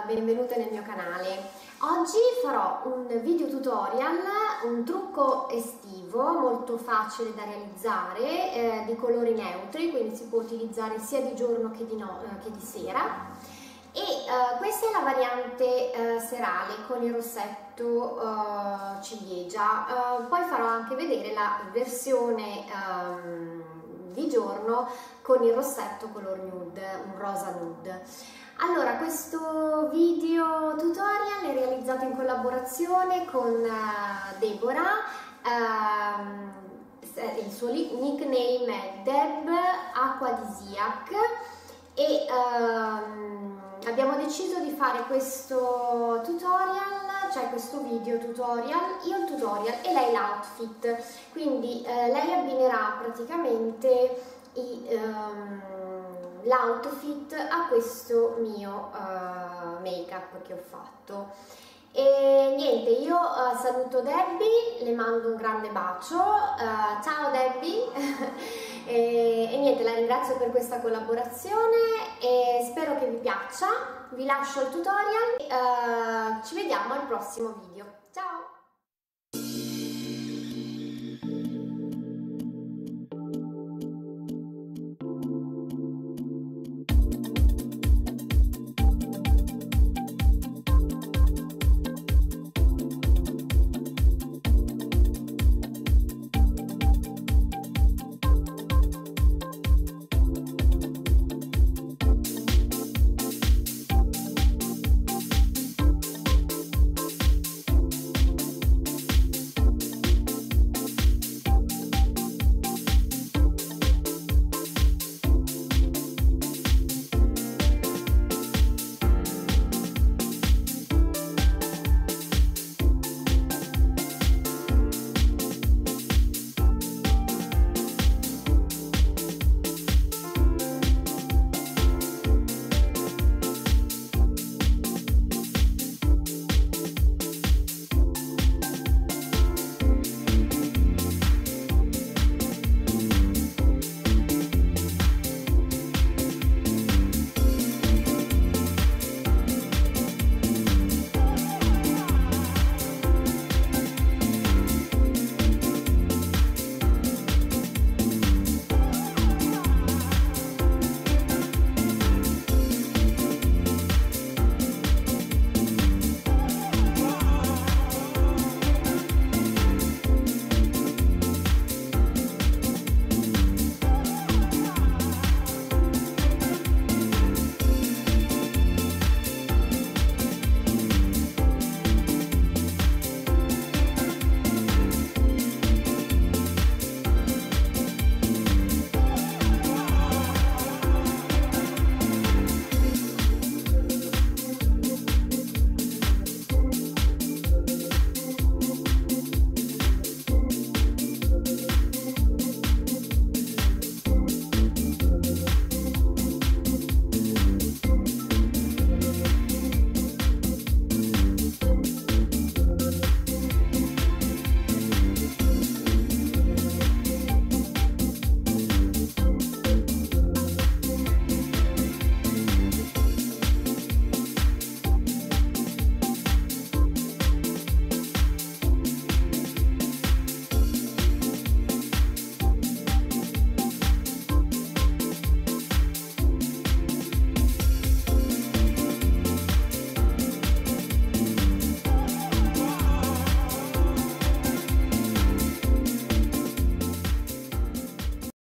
benvenute nel mio canale. Oggi farò un video tutorial, un trucco estivo molto facile da realizzare, di colori neutri, quindi si può utilizzare sia di giorno che di sera. E questa è la variante serale con il rossetto ciliegia. Poi farò anche vedere la versione di giorno con il rossetto color nude, un rosa nude. Allora, questo video tutorial è realizzato in collaborazione con Deborah, il suo nickname è Deb Aquadisiac e abbiamo deciso di fare questo tutorial, cioè questo video tutorial, io il tutorial e lei l'outfit, quindi lei abbinerà praticamente l'outfit a questo mio make up che ho fatto. E niente, io saluto Debbie, le mando un grande bacio, ciao Debbie e niente, la ringrazio per questa collaborazione e spero che vi piaccia. Vi lascio il tutorial, ci vediamo al prossimo video, ciao!